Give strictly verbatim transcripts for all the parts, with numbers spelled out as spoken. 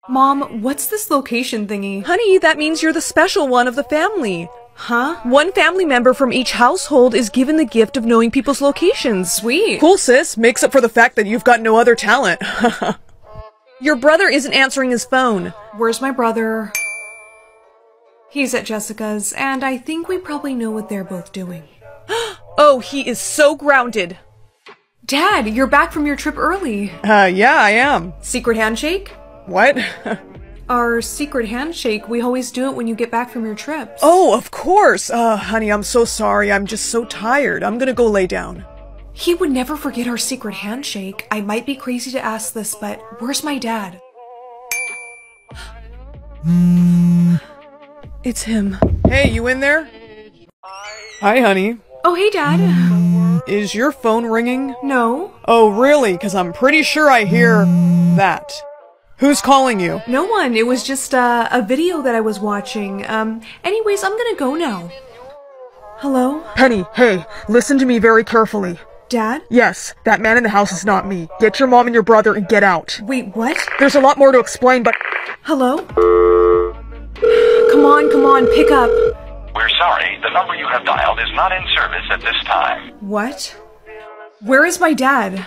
Mom, what's this location thingy? Honey, that means you're the special one of the family. Huh? One family member from each household is given the gift of knowing people's locations. Sweet. Cool, sis. Makes up for the fact that you've got no other talent. Your brother isn't answering his phone. Where's my brother? He's at Jessica's, and I think we probably know what they're both doing. Oh, he is so grounded. Dad, you're back from your trip early. Uh, yeah, I am. Secret handshake? What? Our secret handshake, we always do it when you get back from your trips. Oh, of course. Uh, honey, I'm so sorry. I'm just so tired. I'm gonna go lay down. He would never forget our secret handshake. I might be crazy to ask this, but where's my dad? It's him. Hey, you in there? Hi, honey. Oh, hey, Dad. Is your phone ringing? No. Oh, really? Because I'm pretty sure I hear that. Who's calling you? No one. It was just uh, a video that I was watching. Um, anyways, I'm gonna go now. Hello? Penny, hey, listen to me very carefully. Dad? Yes, that man in the house is not me. Get your mom and your brother and get out. Wait, what? There's a lot more to explain, but... Hello? Come on, come on, pick up. We're sorry, the number you have dialed is not in service at this time. What? Where is my dad?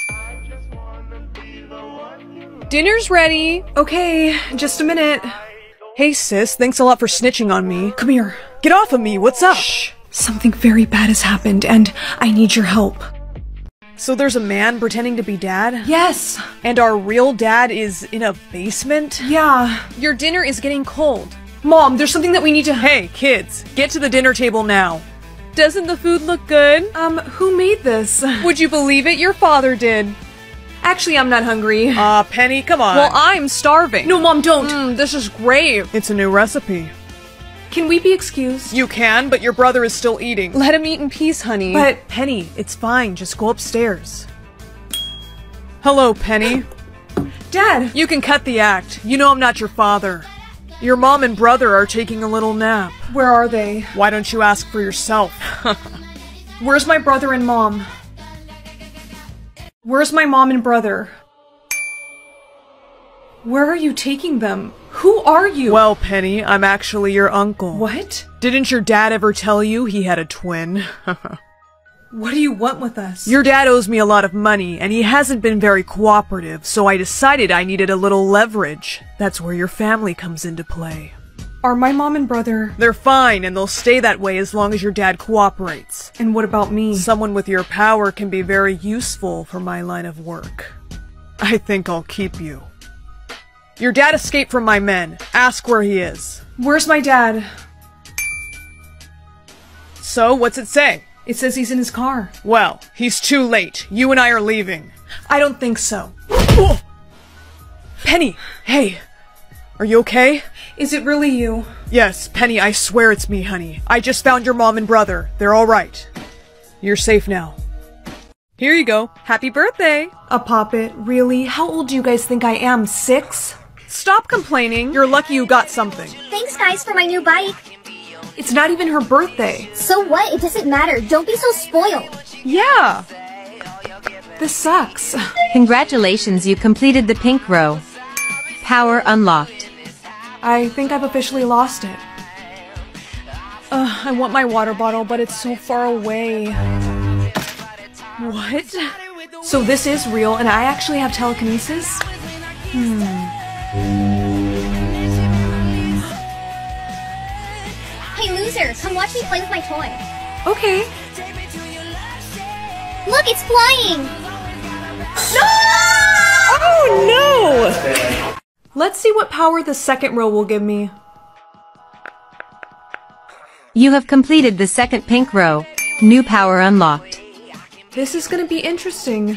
Dinner's ready. Okay, just a minute. Hey, sis, thanks a lot for snitching on me. Come here. Get off of me, what's up? Shh. Something very bad has happened, and I need your help. So there's a man pretending to be dad? Yes. And our real dad is in a basement? Yeah. Your dinner is getting cold. Mom, there's something that we need to- Hey, kids, get to the dinner table now. Doesn't the food look good? Um, who made this? Would you believe it? Your father did. Actually, I'm not hungry. Aw, uh, Penny, come on. Well, I'm starving. No, Mom, don't! Mm, this is great. It's a new recipe. Can we be excused? You can, but your brother is still eating. Let him eat in peace, honey. But- Penny, it's fine. Just go upstairs. Hello, Penny. Dad! You can cut the act. You know I'm not your father. Your mom and brother are taking a little nap. Where are they? Why don't you ask for yourself? Where's my brother and mom? Where's my mom and brother? Where are you taking them? Who are you? Well, Penny, I'm actually your uncle. What? Didn't your dad ever tell you he had a twin? What do you want with us? Your dad owes me a lot of money, and he hasn't been very cooperative, so I decided I needed a little leverage. That's where your family comes into play. Are my mom and brother... They're fine, and they'll stay that way as long as your dad cooperates. And what about me? Someone with your power can be very useful for my line of work. I think I'll keep you. Your dad escaped from my men. Ask where he is. Where's my dad? So, what's it say? It says he's in his car. Well, he's too late. You and I are leaving. I don't think so. Oh! Penny! Hey! Are you okay? Is it really you? Yes, Penny, I swear it's me, honey. I just found your mom and brother. They're all right. You're safe now. Here you go. Happy birthday! A poppet? Really? How old do you guys think I am? Six? Stop complaining. You're lucky you got something. Thanks, guys, for my new bike. It's not even her birthday. So what? It doesn't matter. Don't be so spoiled. Yeah! This sucks. Congratulations, you completed the pink row. Power unlocked. I think I've officially lost it. Ugh, I want my water bottle, but it's so far away. What? So this is real, and I actually have telekinesis? Hmm. Hey, loser, come watch me play with my toy. Okay. Look, it's flying! No! Oh, no! Let's see what power the second row will give me. You have completed the second pink row. New power unlocked. This is gonna be interesting.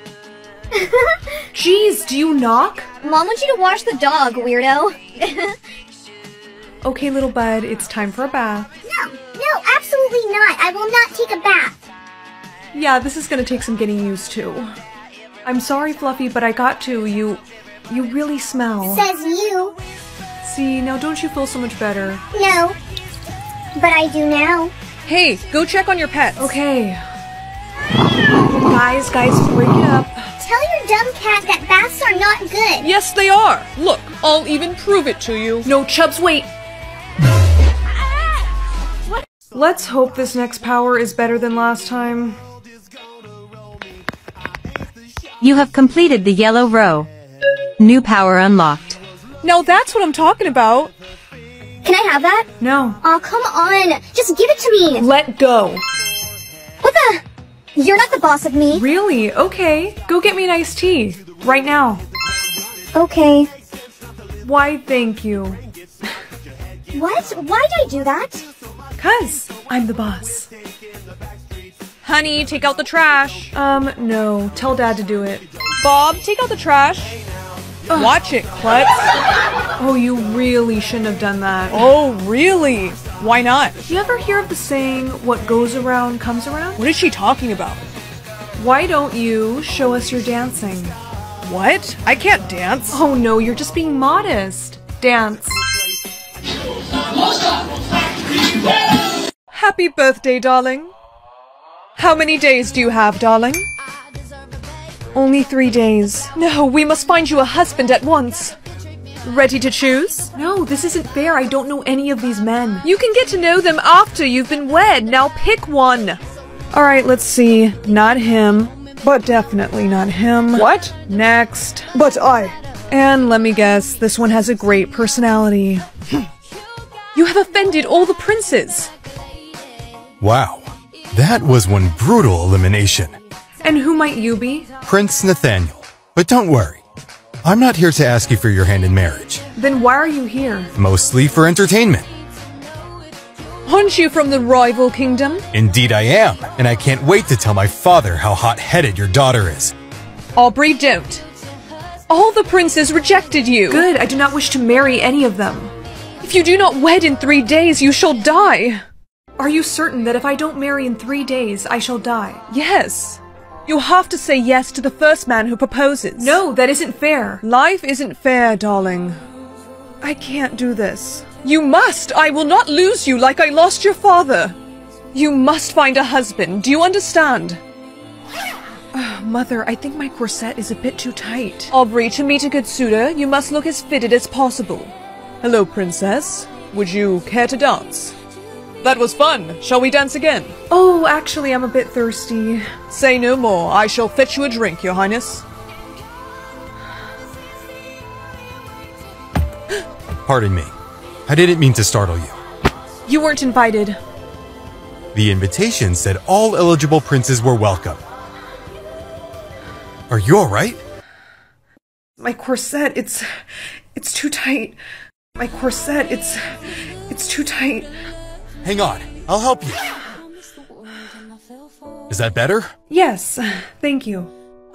Jeez, do you knock? Mom wants you to wash the dog, weirdo. Okay, little bud, it's time for a bath. No, no, absolutely not. I will not take a bath. Yeah, this is gonna take some getting used to. I'm sorry, Fluffy, but I got to. You... you really smell. Says you. See, now don't you feel so much better? No, but I do now. Hey, go check on your pets. Okay. Guys, guys, break it up. Tell your dumb cat that baths are not good. Yes, they are. Look, I'll even prove it to you. No, Chubbs, wait! Let's hope this next power is better than last time. You have completed the yellow row. New power unlocked. Now that's what I'm talking about. Can I have that? No. Oh, come on. Just give it to me. Let go. What the? You're not the boss of me. Really? Okay. Go get me an iced tea. Right now. Okay. Why, thank you. What? Why did I do that? Cause I'm the boss. Honey, take out the trash. Um, no. Tell Dad to do it. Bob, take out the trash. Ugh. Watch it, Klutz. Oh, you really shouldn't have done that. Oh, really? Why not? You ever hear of the saying, what goes around comes around? What is she talking about? Why don't you show us your dancing? What? I can't dance. Oh no, you're just being modest. Dance. Happy birthday, darling. How many days do you have, darling? Only three days. No, we must find you a husband at once. Ready to choose? No, this isn't fair. I don't know any of these men. You can get to know them after you've been wed. Now pick one. Alright, let's see. Not him. But definitely not him. What? Next. But I. And let me guess, this one has a great personality. You have offended all the princes. Wow, that was one brutal elimination. And who might you be? Prince Nathaniel. But don't worry, I'm not here to ask you for your hand in marriage. Then why are you here? Mostly for entertainment. Aren't you from the rival kingdom? Indeed I am, and I can't wait to tell my father how hot-headed your daughter is. Aubrey, don't. All the princes rejected you. Good, I do not wish to marry any of them. If you do not wed in three days, you shall die. Are you certain that if I don't marry in three days, I shall die? Yes. You have to say yes to the first man who proposes. No, that isn't fair. Life isn't fair, darling. I can't do this. You must! I will not lose you like I lost your father. You must find a husband. Do you understand? Uh, Mother, I think my corset is a bit too tight. Aubrey, to meet a good suitor, you must look as fitted as possible. Hello, princess. Would you care to dance? That was fun. Shall we dance again? Oh, actually, I'm a bit thirsty. Say no more. I shall fetch you a drink, your highness. Pardon me. I didn't mean to startle you. You weren't invited. The invitation said all eligible princes were welcome. Are you alright? My corset, it's... it's too tight. My corset, it's... it's too tight. Hang on, I'll help you. Is that better? Yes, thank you.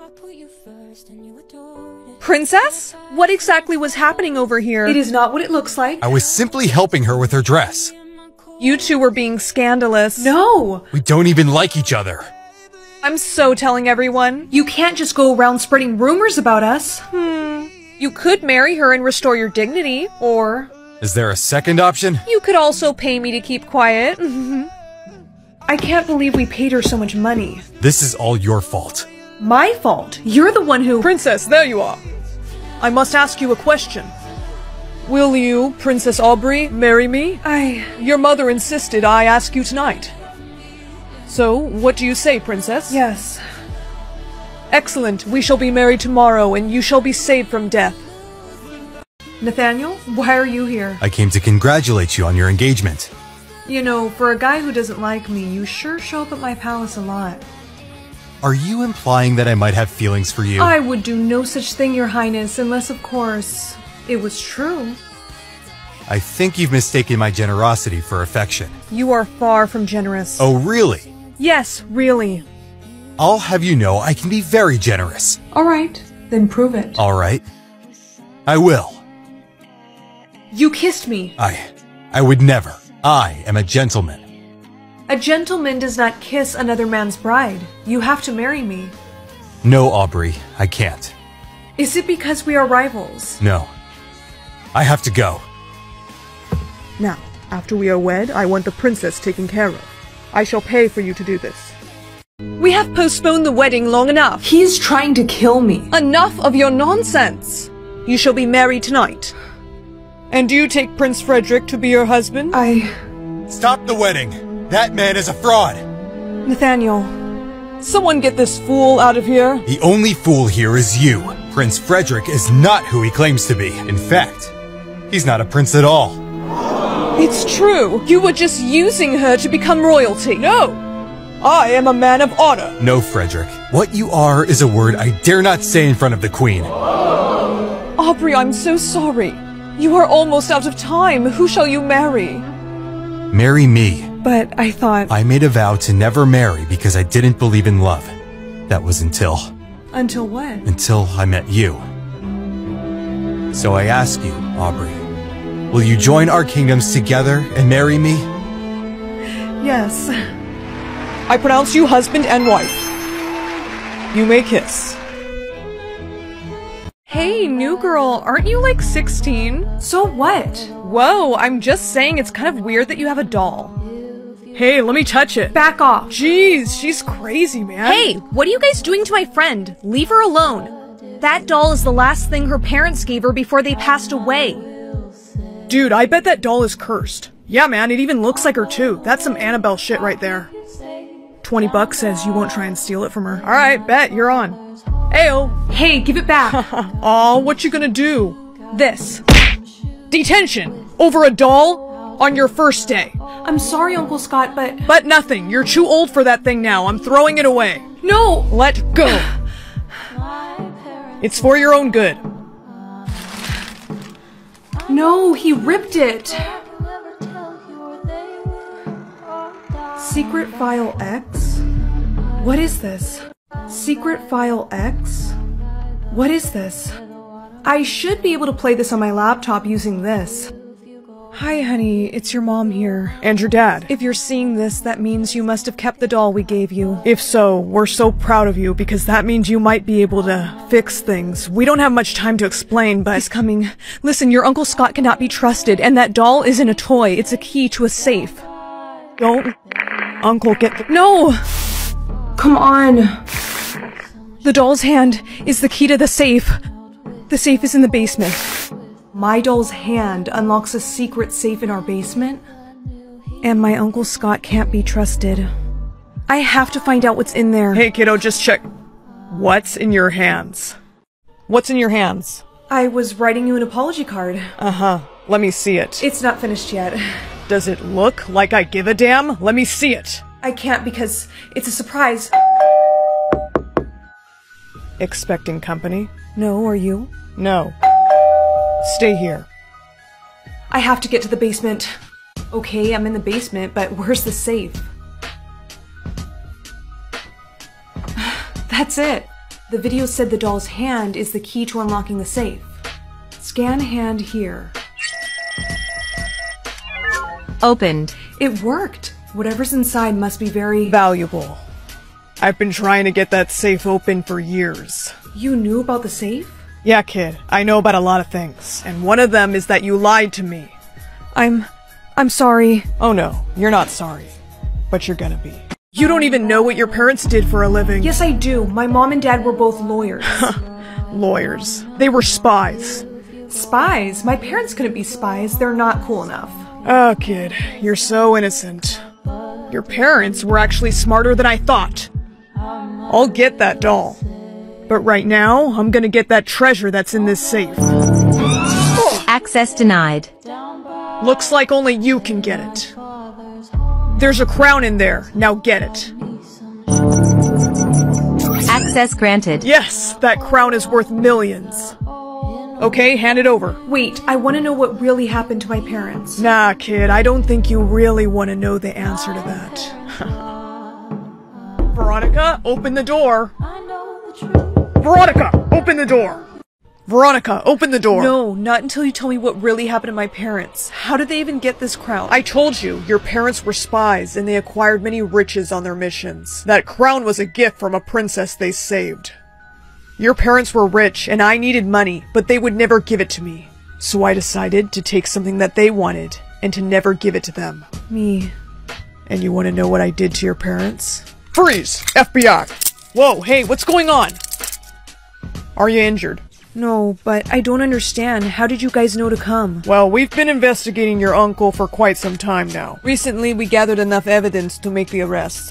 Princess? What exactly was happening over here? It is not what it looks like. I was simply helping her with her dress. You two were being scandalous. No! We don't even like each other. I'm so telling everyone. You can't just go around spreading rumors about us. Hmm. You could marry her and restore your dignity, or... Is there a second option? You could also pay me to keep quiet. I can't believe we paid her so much money. This is all your fault. My fault? You're the one who... Princess, there you are. I must ask you a question. Will you, Princess Aubrey, marry me? I... Your mother insisted I ask you tonight. So, what do you say, Princess? Yes. Excellent. We shall be married tomorrow, and you shall be saved from death. Nathaniel, why are you here? I came to congratulate you on your engagement. You know, for a guy who doesn't like me, you sure show up at my palace a lot. Are you implying that I might have feelings for you? I would do no such thing, Your Highness, unless, of course, it was true. I think you've mistaken my generosity for affection. You are far from generous. Oh, really? Yes, really. I'll have you know I can be very generous. Alright, then prove it. Alright. I will. You kissed me. I... I would never. I am a gentleman. A gentleman does not kiss another man's bride. You have to marry me. No, Aubrey, I can't. Is it because we are rivals? No. I have to go. Now, after we are wed, I want the princess taken care of. I shall pay for you to do this. We have postponed the wedding long enough. He's trying to kill me. Enough of your nonsense. You shall be married tonight. And do you take Prince Frederick to be your husband? I... Stop the wedding. That man is a fraud. Nathaniel, someone get this fool out of here. The only fool here is you. Prince Frederick is not who he claims to be. In fact, he's not a prince at all. It's true. You were just using her to become royalty. No! I am a man of honor. No, Frederick. What you are is a word I dare not say in front of the Queen. Aubrey, I'm so sorry. You are almost out of time. Who shall you marry? Marry me. But I thought... I made a vow to never marry because I didn't believe in love. That was until... Until what? Until I met you. So I ask you, Aubrey, will you join our kingdoms together and marry me? Yes. I pronounce you husband and wife. You may kiss. Hey, new girl, aren't you like sixteen? So what? Whoa, I'm just saying it's kind of weird that you have a doll. Hey, let me touch it. Back off. Jeez, she's crazy, man. Hey, what are you guys doing to my friend? Leave her alone. That doll is the last thing her parents gave her before they passed away. Dude, I bet that doll is cursed. Yeah, man, it even looks like her too. That's some Annabelle shit right there. Twenty bucks says you won't try and steal it from her. Alright, bet, you're on. Ayo. Hey, give it back. Aw, what you gonna do? This. Detention! Over a doll? On your first day. I'm sorry, Uncle Scott, but... But nothing. You're too old for that thing now. I'm throwing it away. No! Let go. It's for your own good. No, he ripped it. Secret File X? What is this? Secret File X? What is this? I should be able to play this on my laptop using this. Hi, honey. It's your mom here. And your dad. If you're seeing this, that means you must have kept the doll we gave you. If so, we're so proud of you because that means you might be able to fix things. We don't have much time to explain, but... He's coming. Listen, your Uncle Scott cannot be trusted, and that doll isn't a toy. It's a key to a safe. Don't... Uncle, get the... No! Come on. The doll's hand is the key to the safe. The safe is in the basement. My doll's hand unlocks a secret safe in our basement? And my Uncle Scott can't be trusted. I have to find out what's in there. Hey, kiddo, just check. What's in your hands? What's in your hands? I was writing you an apology card. Uh-huh. Let me see it. It's not finished yet. Does it look like I give a damn? Let me see it. I can't because it's a surprise. Expecting company? No, are you? No. Stay here. I have to get to the basement. Okay, I'm in the basement, but where's the safe? That's it. The video said the doll's hand is the key to unlocking the safe. Scan hand here. Opened. It worked. Whatever's inside must be very... valuable. I've been trying to get that safe open for years. You knew about the safe? Yeah, kid. I know about a lot of things. And one of them is that you lied to me. I'm... I'm sorry. Oh no, you're not sorry. But you're gonna be. You don't even know what your parents did for a living. Yes, I do. My mom and dad were both lawyers. Lawyers. They were spies. Spies? My parents couldn't be spies. They're not cool enough. Oh, kid. You're so innocent. Your parents were actually smarter than I thought. I'll get that doll. But right now, I'm gonna get that treasure that's in this safe. Access denied. Looks like only you can get it. There's a crown in there. Now get it. Access granted. Yes, that crown is worth millions. Okay, hand it over. Wait, I want to know what really happened to my parents. Nah, kid, I don't think you really want to know the answer to that. Veronica, open the door. Veronica, open the door. Veronica, open the door. No, not until you tell me what really happened to my parents. How did they even get this crown? I told you, your parents were spies and they acquired many riches on their missions. That crown was a gift from a princess they saved. Your parents were rich and I needed money, but they would never give it to me. So I decided to take something that they wanted and to never give it to them. Me. And you want to know what I did to your parents? Freeze! F B I! Whoa, hey, what's going on? Are you injured? No, but I don't understand. How did you guys know to come? Well, we've been investigating your uncle for quite some time now. Recently, we gathered enough evidence to make the arrest.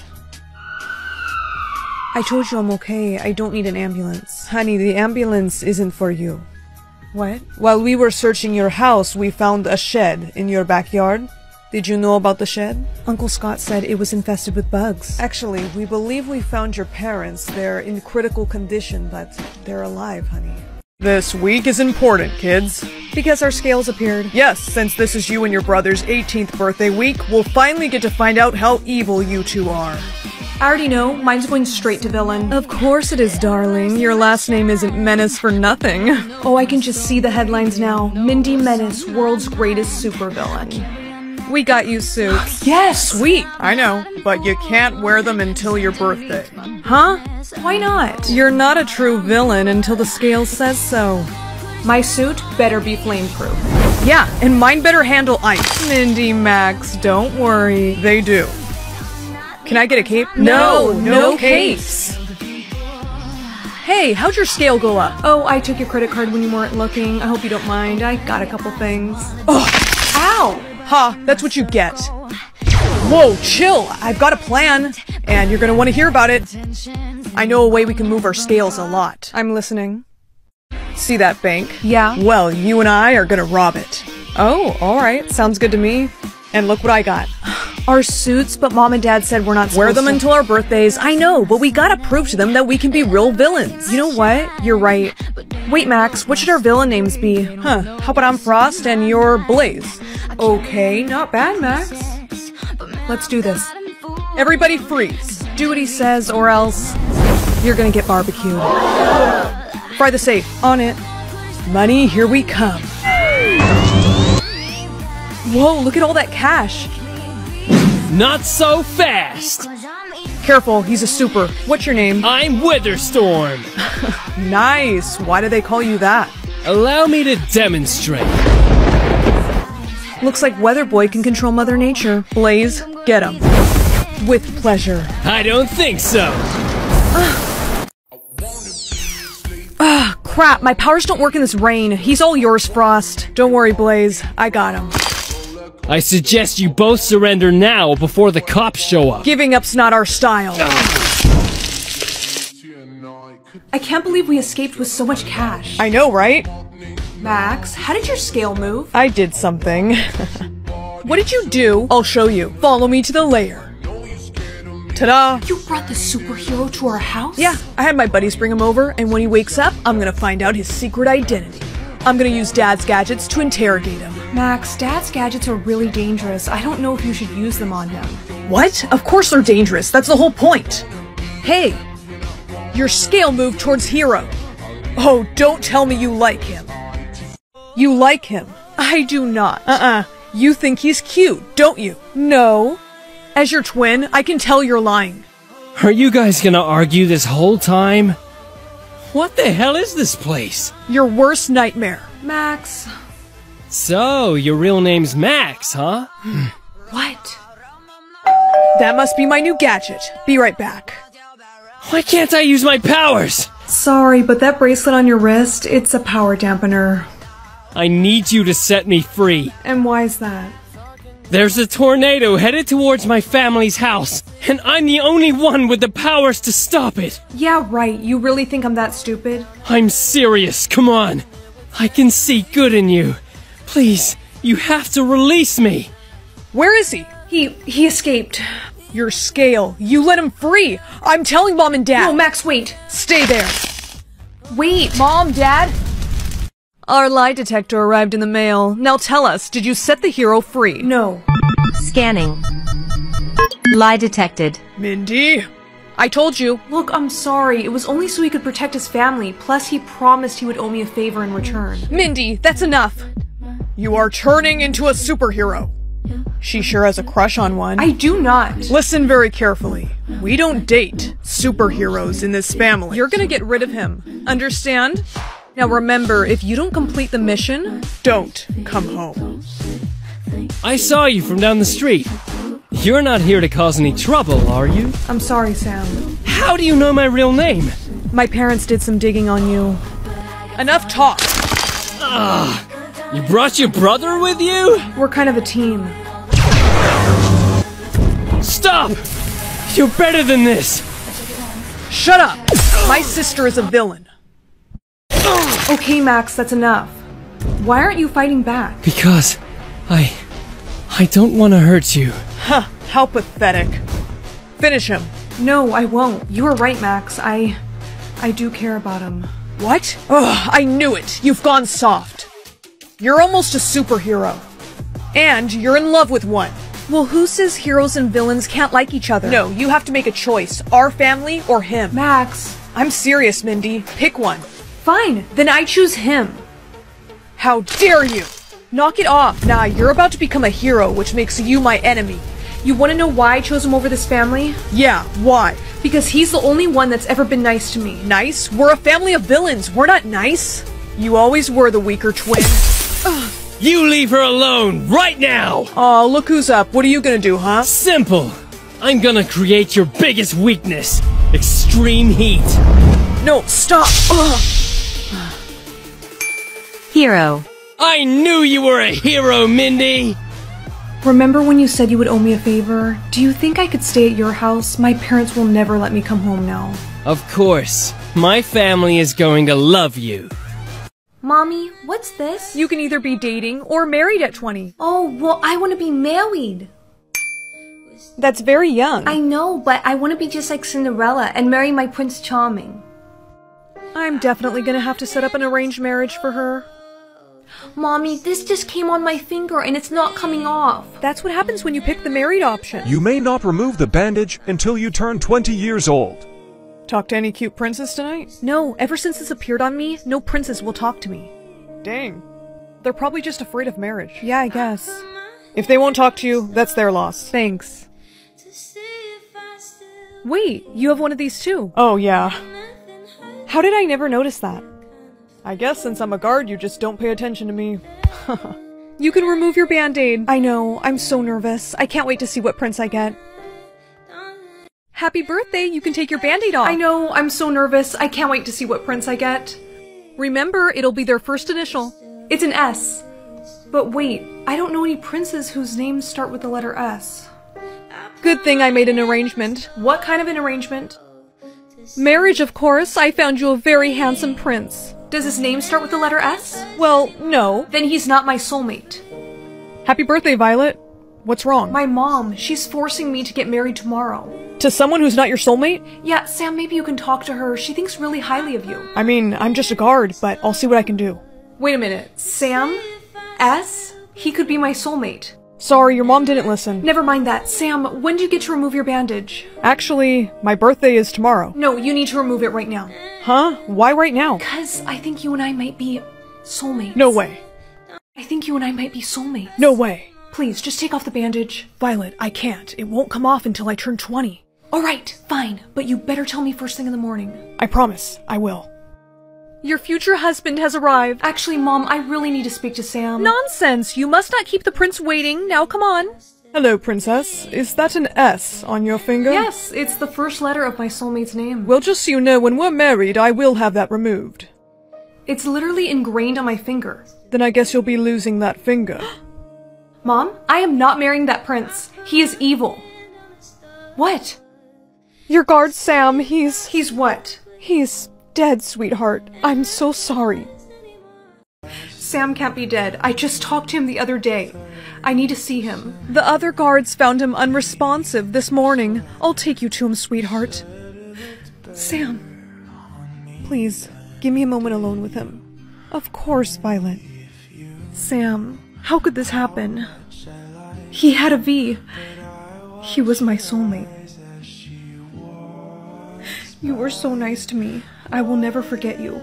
I told you I'm okay. I don't need an ambulance. Honey, the ambulance isn't for you. What? While we were searching your house, we found a shed in your backyard. Did you know about the shed? Uncle Scott said it was infested with bugs. Actually, we believe we found your parents. They're in critical condition, but they're alive, honey. This week is important, kids. Because our scales appeared. Yes, since this is you and your brother's eighteenth birthday week, we'll finally get to find out how evil you two are. I already know. Mine's going straight to villain. Of course it is, darling. Your last name isn't Menace for nothing. Oh, I can just see the headlines now. Mindy Menace, world's greatest supervillain. We got you suits. Yes! Sweet! I know, but you can't wear them until your birthday. Huh? Why not? You're not a true villain until the scale says so. My suit better be flame-proof. Yeah, and mine better handle ice. Mindy, Max, don't worry. They do. Can I get a cape? No, no, no capes. Hey, how'd your scale go up? Oh, I took your credit card when you weren't looking. I hope you don't mind. I got a couple things. Oh, ow! Ha, that's what you get. Whoa, chill. I've got a plan, and you're gonna want to hear about it. I know a way we can move our scales a lot. I'm listening. See that bank? Yeah. Well, you and I are gonna rob it. Oh, alright. Sounds good to me. And look what I got. Our suits, but Mom and Dad said we're not supposed Wear them to. until our birthdays. I know, but we gotta prove to them that we can be real villains. You know what? You're right. Wait, Max, what should our villain names be? Huh, how about I'm Frost and you're Blaze? Okay, not bad, Max. Let's do this. Everybody freeze. Do what he says, or else you're gonna get barbecued. Fry the safe. On it. Money, here we come. Whoa, look at all that cash. Not so fast! Careful, he's a super. What's your name? I'm Witherstorm! Nice! Why do they call you that? Allow me to demonstrate. Looks like Weather Boy can control Mother Nature. Blaze, get him. With pleasure. I don't think so. Ah, crap, my powers don't work in this rain. He's all yours, Frost. Don't worry, Blaze. I got him. I suggest you both surrender now before the cops show up. Giving up's not our style. I can't believe we escaped with so much cash. I know, right? Max, how did your scale move? I did something. What did you do? I'll show you. Follow me to the lair. Ta-da! You brought the superhero to our house? Yeah, I had my buddies bring him over, and when he wakes up, I'm gonna find out his secret identity. I'm gonna use Dad's gadgets to interrogate him. Max, Dad's gadgets are really dangerous. I don't know if you should use them on him. What? Of course they're dangerous. That's the whole point. Hey, your scale moved towards Hero. Oh, don't tell me you like him. You like him. I do not. Uh-uh. You think he's cute, don't you? No. As your twin, I can tell you're lying. Are you guys gonna argue this whole time? What the hell is this place? Your worst nightmare. Max. So, your real name's Max, huh? What? That must be my new gadget. Be right back. Why can't I use my powers? Sorry, but that bracelet on your wrist, it's a power dampener. I need you to set me free. And why is that? There's a tornado headed towards my family's house, and I'm the only one with the powers to stop it. Yeah, right. You really think I'm that stupid? I'm serious, come on. I can see good in you. Please, you have to release me. Where is he? He, he escaped. Your scale. You let him free. I'm telling Mom and Dad. No, Max, wait. Stay there. Wait. Mom, Dad. Our lie detector arrived in the mail. Now tell us, did you set the hero free? No. Scanning. Lie detected. Mindy. I told you. Look, I'm sorry. It was only so he could protect his family. Plus, he promised he would owe me a favor in return. Mindy, that's enough. You are turning into a superhero. She sure has a crush on one. I do not. Listen very carefully. We don't date superheroes in this family. You're gonna get rid of him. Understand? Now remember, if you don't complete the mission, don't come home. I saw you from down the street. You're not here to cause any trouble, are you? I'm sorry, Sam. How do you know my real name? My parents did some digging on you. Enough talk! Ah, you brought your brother with you? We're kind of a team. Stop! You're better than this! Shut up! My sister is a villain. Okay, Max, that's enough. Why aren't you fighting back? Because I... I don't want to hurt you. Huh, how pathetic. Finish him. No, I won't. You were right, Max. I... I do care about him. What? Ugh, I knew it! You've gone soft. You're almost a superhero. And you're in love with one. Well, who says heroes and villains can't like each other? No, you have to make a choice. Our family or him. Max. I'm serious, Mindy. Pick one. Fine, then I choose him. How dare you! Knock it off! Nah, you're about to become a hero, which makes you my enemy. You want to know why I chose him over this family? Yeah, why? Because he's the only one that's ever been nice to me. Nice? We're a family of villains. We're not nice. You always were the weaker twin. You leave her alone, right now! Aw, look who's up. What are you gonna do, huh? Simple! I'm gonna create your biggest weakness. Extreme heat. No, stop! Ugh. Hero. I knew you were a hero, Mindy! Remember when you said you would owe me a favor? Do you think I could stay at your house? My parents will never let me come home now. Of course. My family is going to love you. Mommy, what's this? You can either be dating or married at twenty. Oh, well, I want to be married. That's very young. I know, but I want to be just like Cinderella and marry my Prince Charming. I'm definitely gonna have to set up an arranged marriage for her. Mommy, this just came on my finger and it's not coming off. That's what happens when you pick the married option. You may not remove the bandage until you turn twenty years old. Talk to any cute princess tonight? No, ever since this appeared on me, no princess will talk to me. Dang. They're probably just afraid of marriage. Yeah, I guess. If they won't talk to you, that's their loss. Thanks. Wait, you have one of these too. Oh, yeah. How did I never notice that? I guess since I'm a guard, you just don't pay attention to me. You can remove your band-aid. I know, I'm so nervous. I can't wait to see what prince I get. Happy birthday, you can take your band-aid off. I know, I'm so nervous. I can't wait to see what prince I get. Remember, it'll be their first initial. It's an S. But wait, I don't know any princes whose names start with the letter S. Good thing I made an arrangement. What kind of an arrangement? Marriage, of course. I found you a very handsome prince. Does his name start with the letter S? Well, no. Then he's not my soulmate. Happy birthday, Violet. What's wrong? My mom, she's forcing me to get married tomorrow. To someone who's not your soulmate? Yeah, Sam, maybe you can talk to her. She thinks really highly of you. I mean, I'm just a guard, but I'll see what I can do. Wait a minute. Sam? S? He could be my soulmate. Sorry, your mom didn't listen. Never mind that. Sam, when do you get to remove your bandage? Actually, my birthday is tomorrow. No, you need to remove it right now. Huh? Why right now? Because I think you and I might be soulmates. No way. I think you and I might be soulmates. No way. Please, just take off the bandage. Violet, I can't. It won't come off until I turn twenty. Alright, fine. But you better tell me first thing in the morning. I promise, I will. Your future husband has arrived. Actually, Mom, I really need to speak to Sam. Nonsense! You must not keep the prince waiting. Now come on. Hello, princess. Is that an S on your finger? Yes, it's the first letter of my soulmate's name. Well, just so you know, when we're married, I will have that removed. It's literally ingrained on my finger. Then I guess you'll be losing that finger. Mom, I am not marrying that prince. He is evil. What? Your guard, Sam, he's... He's what? He's dead, sweetheart. I'm so sorry. Sam can't be dead. I just talked to him the other day. I need to see him. The other guards found him unresponsive this morning. I'll take you to him, sweetheart. Sam. Please, give me a moment alone with him. Of course, Violet. Sam, how could this happen? He had a V. He was my soulmate. You were so nice to me. I will never forget you.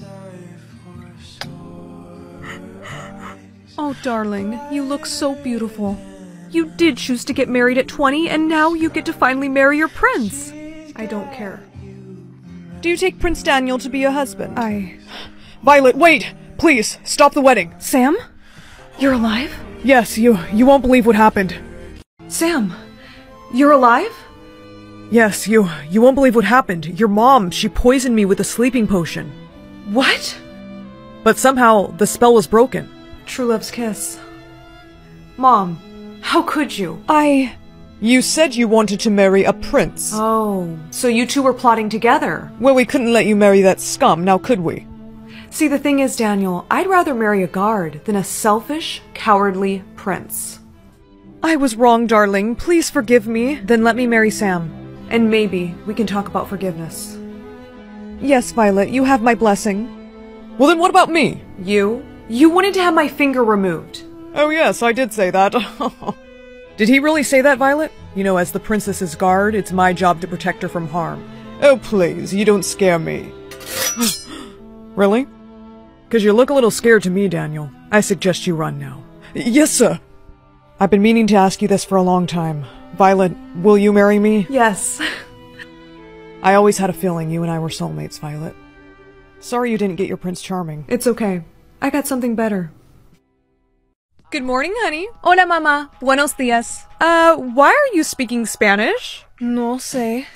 Oh, darling, you look so beautiful. You did choose to get married at twenty, and now you get to finally marry your prince. I don't care. Do you take Prince Daniel to be your husband? I... Violet, wait! Please, stop the wedding. Sam? You're alive? Yes, you, you won't believe what happened. Sam, You're alive? Yes, you, you won't believe what happened. Your mom, she poisoned me with a sleeping potion. What? But somehow, the spell was broken. True love's kiss. Mom, how could you? I... You said you wanted to marry a prince. Oh, so you two were plotting together. Well, we couldn't let you marry that scum, now could we? See, the thing is, Daniel, I'd rather marry a guard than a selfish, cowardly prince. I was wrong, darling. Please forgive me. Then let me marry Sam. And maybe we can talk about forgiveness. Yes, Violet, you have my blessing. Well, then what about me? You? You wanted to have my finger removed. Oh yes, I did say that. Did he really say that, Violet? You know, as the princess's guard, it's my job to protect her from harm. Oh please, you don't scare me. Really? Because you look a little scared to me, Daniel. I suggest you run now. Yes, sir. I've been meaning to ask you this for a long time. Violet, will you marry me? Yes. I always had a feeling you and I were soulmates, Violet. Sorry you didn't get your Prince Charming. It's okay. I got something better. Good morning, honey. Hola, mama. Buenos dias. Uh, why are you speaking Spanish? No sé.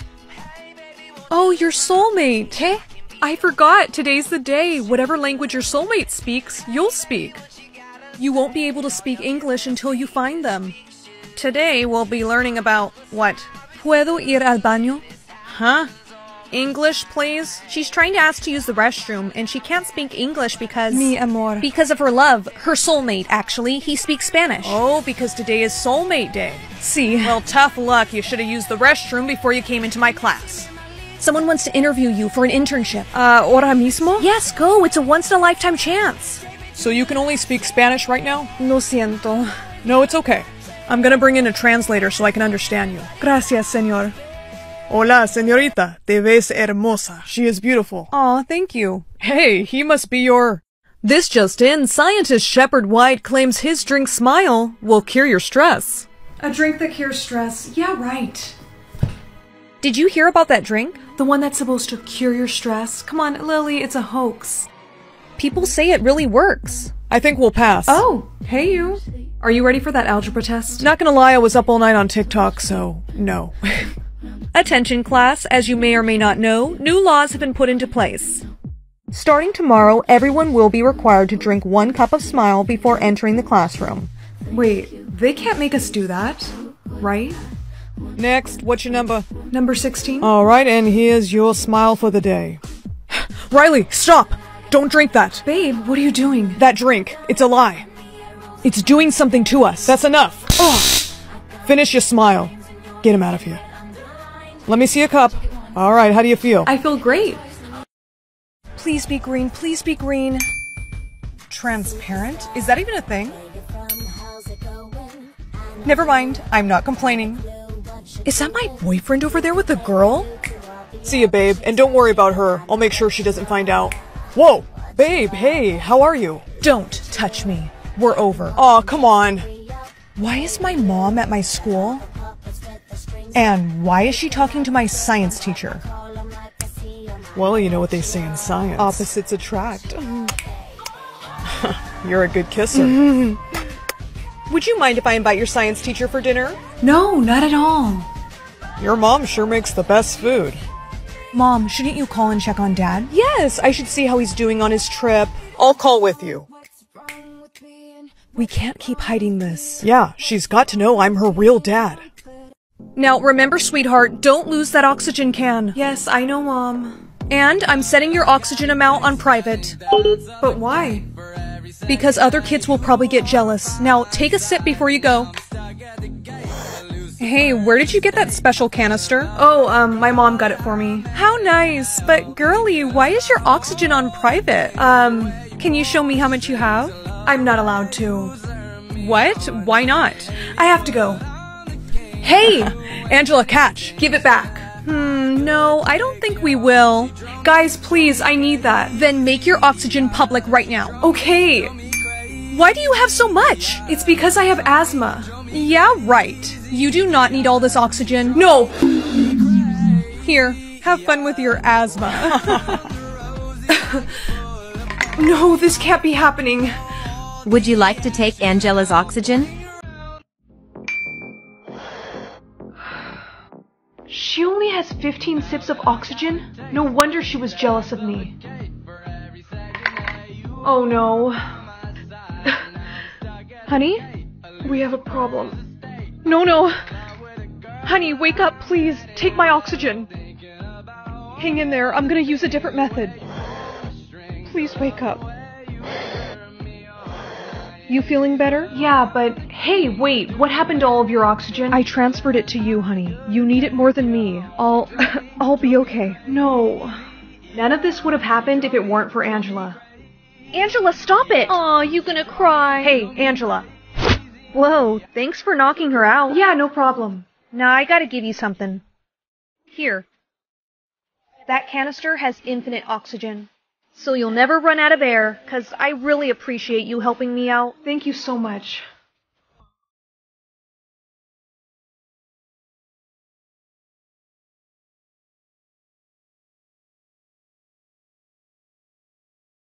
Oh, your soulmate. ¿Qué? I forgot. Today's the day. Whatever language your soulmate speaks, you'll speak. You won't be able to speak English until you find them. Today, we'll be learning about what? ¿Puedo ir al baño? Huh? English, please? She's trying to ask to use the restroom, and she can't speak English because... Mi amor. Because of her love. Her soulmate, actually. He speaks Spanish. Oh, because today is Soulmate Day. See. Well, tough luck. You should have used the restroom before you came into my class. Someone wants to interview you for an internship. Uh, ahora mismo? Yes, go. It's a once-in-a-lifetime chance. So you can only speak Spanish right now? Lo siento. No, it's okay. I'm gonna bring in a translator so I can understand you. Gracias, señor. Hola, señorita. Te ves hermosa. She is beautiful. Aw, thank you. Hey, he must be your... This just in, scientist Shepard White claims his drink Smile will cure your stress. A drink that cures stress? Yeah, right. Did you hear about that drink? The one that's supposed to cure your stress? Come on, Lily, it's a hoax. People say it really works. I think we'll pass. Oh, hey you. Are you ready for that algebra test? Not gonna lie, I was up all night on TikTok, so no. Attention class, as you may or may not know, new laws have been put into place. Starting tomorrow, everyone will be required to drink one cup of Smile before entering the classroom. Wait, they can't make us do that, right? Next, what's your number? Number sixteen. Alright, and here's your Smile for the day. Riley, stop! Don't drink that! Babe, what are you doing? That drink, it's a lie. It's doing something to us. That's enough. Oh. Finish your Smile. Get him out of here. Let me see a cup. Alright, how do you feel? I feel great. Please be green, please be green. Transparent? Is that even a thing? Never mind, I'm not complaining. Is that my boyfriend over there with the girl? See ya, babe, and don't worry about her. I'll make sure she doesn't find out. Whoa! Babe, hey, how are you? Don't touch me. We're over. Aw, come on. Why is my mom at my school? And why is she talking to my science teacher? Well, you know what they say in science. Opposites attract. You're a good kisser. Mm-hmm. Would you mind if I invite your science teacher for dinner? No, not at all. Your mom sure makes the best food. Mom, shouldn't you call and check on Dad? Yes, I should see how he's doing on his trip. I'll call with you. We can't keep hiding this. Yeah, she's got to know I'm her real dad. Now, remember, sweetheart, don't lose that oxygen can. Yes, I know, Mom. And I'm setting your oxygen amount on private. But why? Because other kids will probably get jealous. Now, take a sip before you go. Hey, where did you get that special canister? Oh, um, my mom got it for me. How nice. But, girlie, why is your oxygen on private? Um, can you show me how much you have? I'm not allowed to. What? Why not? I have to go. Hey! Angela, catch! Give it back. Hmm, no, I don't think we will. Guys, please, I need that. Then make your oxygen public right now. Okay. Why do you have so much? It's because I have asthma. Yeah, right. You do not need all this oxygen. No! Here, have fun with your asthma. No, this can't be happening. Would you like to take Angela's oxygen? She only has fifteen sips of oxygen? No wonder she was jealous of me. Oh no. Honey? We have a problem. No, no. Honey, wake up, please. Take my oxygen. Hang in there. I'm gonna use a different method. Please wake up. You feeling better? Yeah, but hey, wait, what happened to all of your oxygen? I transferred it to you, honey. You need it more than me. I'll... I'll be okay. No. None of this would have happened if it weren't for Angela. Angela, stop it! Aw, you gonna cry? Hey, Angela. Whoa, thanks for knocking her out. Yeah, no problem. Now I gotta give you something. Here. That canister has infinite oxygen. So you'll never run out of air, 'cause I really appreciate you helping me out. Thank you so much.